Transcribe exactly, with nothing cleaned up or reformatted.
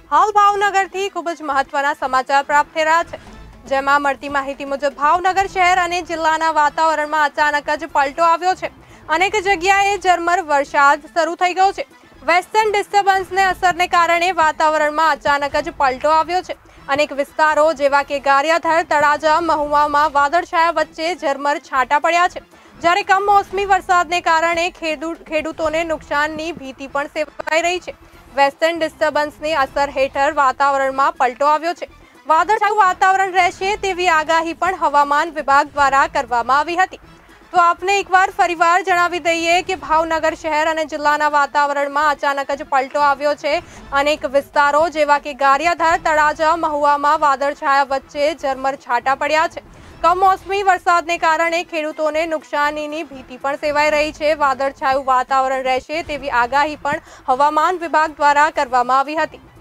हाल भावनगरથી ખૂબ જ મહત્વના સમાચાર પ્રાપ્ત થઈ રહ્યા છે, જેમાં મળતી માહિતી મુજબ ભાવનગર શહેર અને જિલ્લાના વાતાવરણમાં અચાનક જ પલટો આવ્યો છે। અનેક જગ્યાએ ઝરમર વરસાદ શરૂ થઈ ગયો છે। વેસ્ટર્ન ડિસ્ટર્બન્સને અસરને કારણે વાતાવરણમાં અચાનક જ પલટો આવ્યો છે। અનેક વિસ્તારો જેવા કે ગારિયાધાર, તળાજા, મહુવામાં વાદળછાયા વચ્ચે ઝરમર છાંટા પડ્યા છે, જ્યારે કમોસમી વરસાદને કારણે ખેડૂતોને નુકસાનની ભીતિ પણ સેવાઈ રહી છે। વેસ્ટર્ન ડિસ્ટર્બન્સની અસર હેઠળ વાતાવરણમાં પલટો આવ્યો છે। વાદળછાયું વાતાવરણ રહેશે તેવી આગાહી પણ હવામાન વિભાગ દ્વારા કરવામાં આવી હતી। તો આપને એકવાર ફરીવાર જણાવી દઈએ કે ભાવનગર શહેર અને જિલ્લાના વાતાવરણમાં અચાનક જ પલટો આવ્યો છે। અનેક વિસ્તારો જેવા કે ગારિયાધાર, તળાજા, મહુવામાં વાદળછાયા વચ્ચે ઝરમર છાંટા પડ્યા છે। કમોસમી વરસાદને કારણે ખેડૂતોને નુકસાનીની ભીતિ પણ સેવાઈ રહી છે। વાદળછાયું વાતાવરણ રહેશે તેવી આગાહી પણ હવામાન વિભાગ દ્વારા કરવામાં આવી હતી।